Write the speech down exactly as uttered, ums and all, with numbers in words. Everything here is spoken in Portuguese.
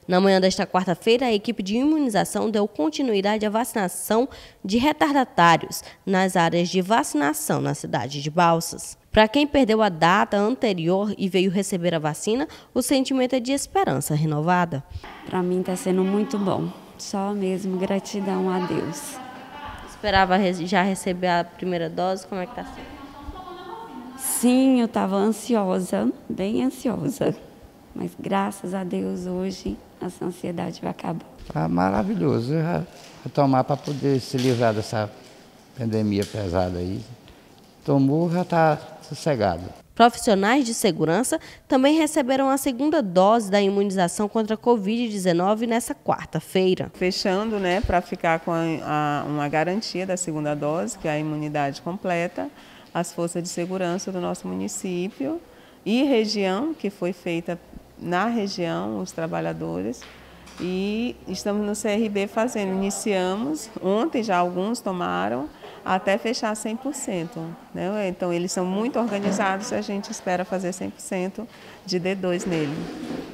Na manhã desta quarta-feira, a equipe de imunização deu continuidade à vacinação de retardatários nas áreas de vacinação na cidade de Balsas. Para quem perdeu a data anterior e veio receber a vacina, o sentimento é de esperança renovada. Para mim está sendo muito bom, só mesmo gratidão a Deus. Esperava já receber a primeira dose, como é que está sendo? Sim, eu estava ansiosa, bem ansiosa, mas graças a Deus hoje essa ansiedade vai acabar. Tá maravilhoso, eu já vou tomar para poder se livrar dessa pandemia pesada aí. Tomou, já está sossegado. Profissionais de segurança também receberam a segunda dose da imunização contra a covid dezenove nessa quarta-feira. Fechando, né, para ficar com a, a, uma garantia da segunda dose, que é a imunidade completa, as forças de segurança do nosso município e região, que foi feita na região, os trabalhadores, e estamos no C R B fazendo, iniciamos, ontem já alguns tomaram, até fechar cem por cento. Né? Então eles são muito organizados e a gente espera fazer cem por cento de D dois nele.